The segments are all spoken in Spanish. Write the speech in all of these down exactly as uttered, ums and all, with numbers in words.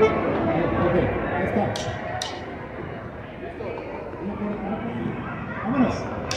ahí está. Vámonos.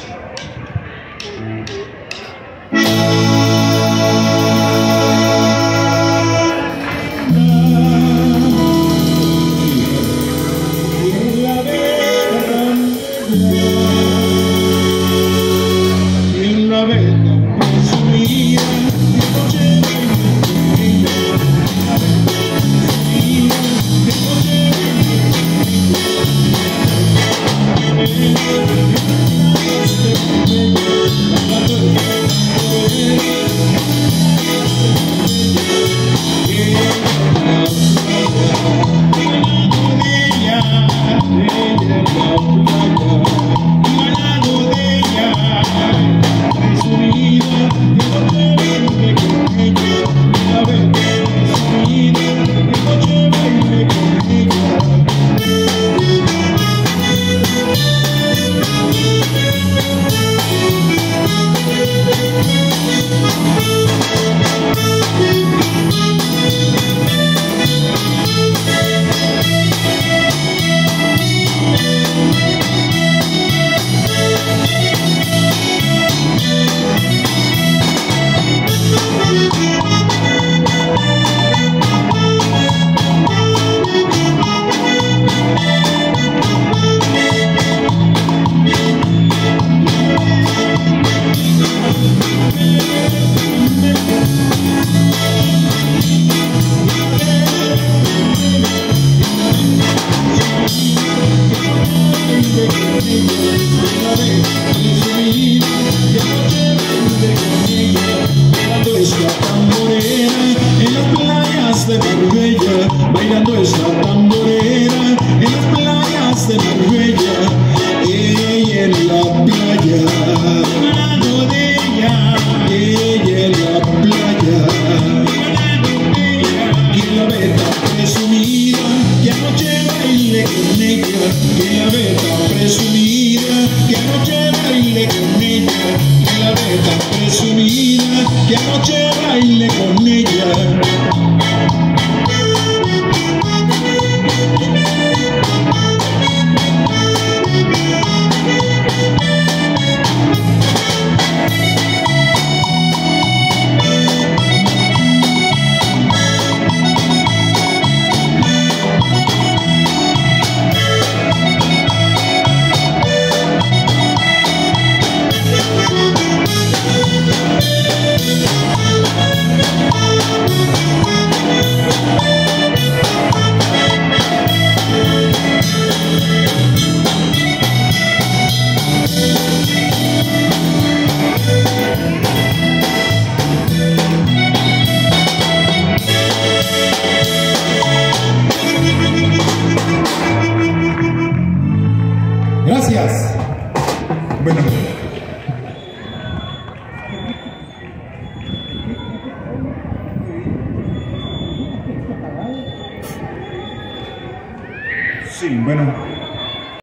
Bailando esta tamborera en las playas de Marbella, ella en la playa, hablando de ella, ella en la playa, hablando de ella, que la ve tan presumida, que anoche baile con ella, que la ve tan presumida, que anoche baile con ella, que la ve tan presumida, que anoche baile con ella. Gracias. Bueno. Sí, bueno.